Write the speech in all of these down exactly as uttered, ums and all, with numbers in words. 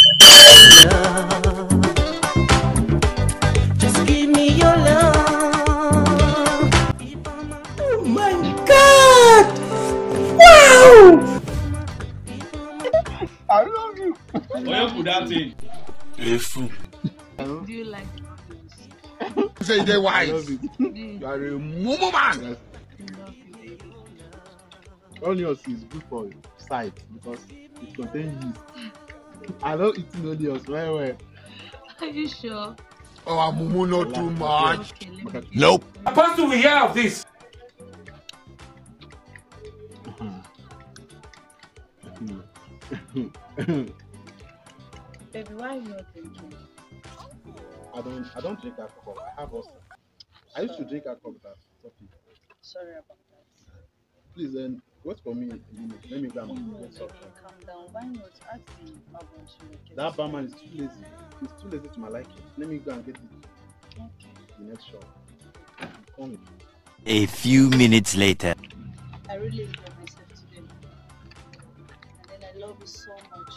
Just give me your love. Oh my God! Wow! I love you. Where you put that thing? Do you like You say they're wise. You are a mumu man. Onions is good for sight because it contains yeast. I don't eat onions very well. Are you sure? Oh, a mumu not too much. Okay, Nope. Supposed to we hear of this? baby, why are you not drinking? I don't. I don't drink alcohol. I have also. I used to drink alcohol, but stop it. Sorry about that. Please, then wait for me a minute. Let me go and get something. Calm down. Why not ask the barman to make it? That barman is too lazy. He's too lazy to my liking. Let me go and get it. Okay. The next shop. Call me. A few minutes later. I really enjoyed myself today. And then I love you so much.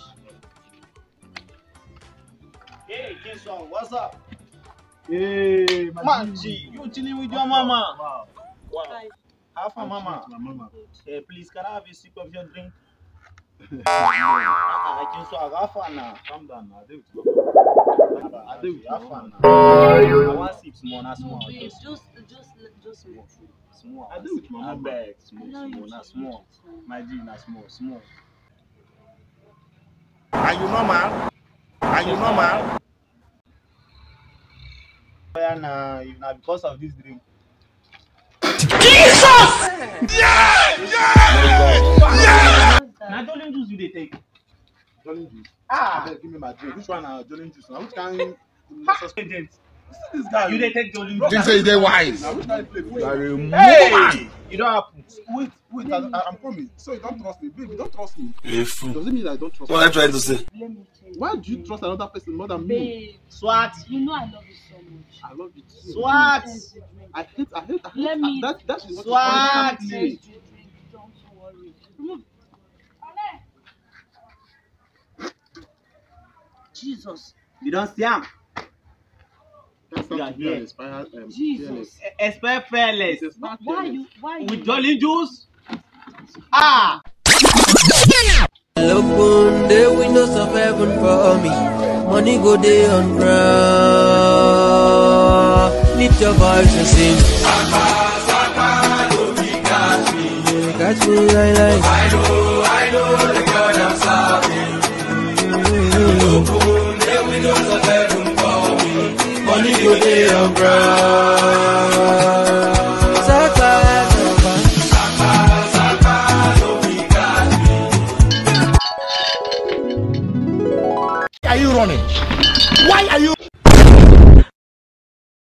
Hey, Kinson, what's up? Hey, my Man, G, you chilling with your mama? Wow. Wow. Hi. How far, mama? My mama. Hey, please, can I have a sip of your drink? I can so have fun now. Calm down now. They I do have fun now. I want sip small, not No, small. babe, Just just, just, just wait. small. I do with my I mama. beg, small, No, you small, not just small. wait. My G, not small, small. Are you normal? Are you normal? Yeah, nah, if not because of this drink. Now, don't juice you they take. Jolly juice. Ah, Abeg, give me my drink. Which one are Jolly juice? Now, which kind? agent. This guy. You they take Jolly You juice. say they're wise. Now, which kind play? You are a mumu man. Hey, you don't happen. Wait, wait. I, I, I'm coming. So you don't trust me, baby. You don't trust me. A fool. Does it mean I don't trust What you? am I trying to say? Let me tell you. Why do you trust another person more than me? Babe, Swat, you know I love you so much. I love you too. swat. Let's do drink. I hate, I hate, I hate. Let me- That, that is what Swat. is Let's me. do drink. Don't worry. Remove. Jesus. You don't see him. That's Yeah, not to be yeah. an expired um, Jesus. Expect fearless. It's a smart Why fearless. you? Why you? With Jolly juice. Ah. Look, the windows of heaven for me. Money go day on ground. Lift your voice and sing. Catch me like like. I know, I know the God I'm serving. Open the windows of heaven for me. Money go day on ground. Saka, Sapa, Sapa, no be catch me. Why are you running? Why are you